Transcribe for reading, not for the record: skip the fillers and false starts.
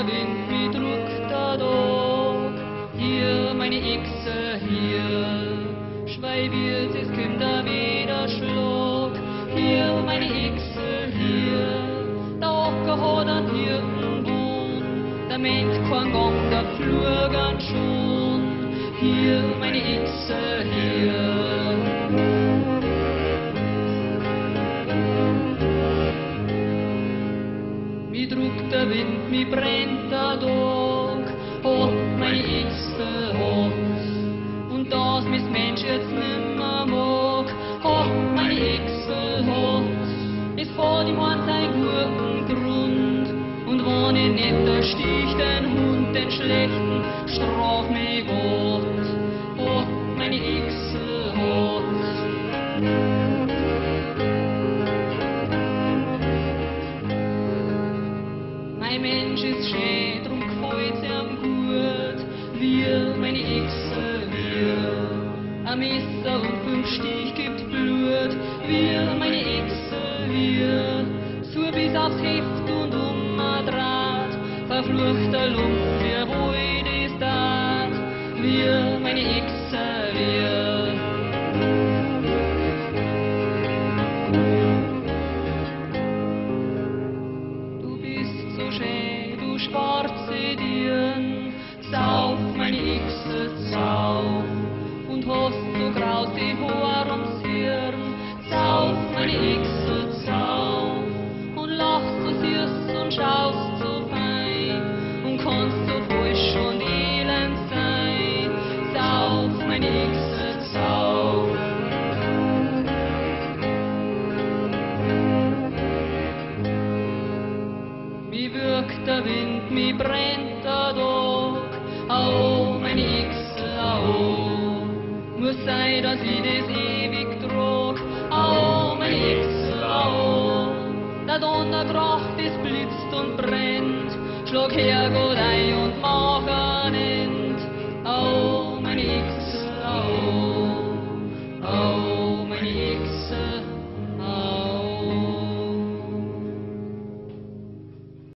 der Wind, wie druckt der Tag. Hier meine Echse, hier schweig wird, es kommt der Widerschlag. Hier meine Echse, hier der Acker hat einen Hirtenboden, der Mensch kein Gang, der Flur ganz schon. Hier meine Echse, hier. Wie druckt der Wind, wie brennt der Tag, oh, meine Echse hat's. Und das mis Mensch jetzt nimmer mag, oh, meine Echse hat's. Es hat ihm an sein guten Grund, und wenn ich nicht, da stich den Hund, den schlechten, straf mich Gott, oh, meine Echse hat's. Mein Mensch ist schön, drum gefällt's ihm gut, wir, meine Echse, wir. Ein Messer und 5 Stich gibt Blut, wir, meine Echse, wir. So bis aufs Heft und ein Draht, verfluchter Lump, wir wo ich das tat, wir, meine Echse, wir. Schwarze Dirn, sauf, meine Echse, sauf, und hast so grausig Haar ums Hirn, sauf, meine Echse, sauf, und lachst so süß und schaust so fein, und kannst so falsch und elend sein, sauf, meine Echse, sauf. Wie wirkt der Wind, wie brennt der Tag, au, meine Echse, au. Muss sein, dass ich das ewig trag, au, meine Echse, au. Der Donner kracht, es blitzt und brennt, schlag her Gott ein und mach ein End, au.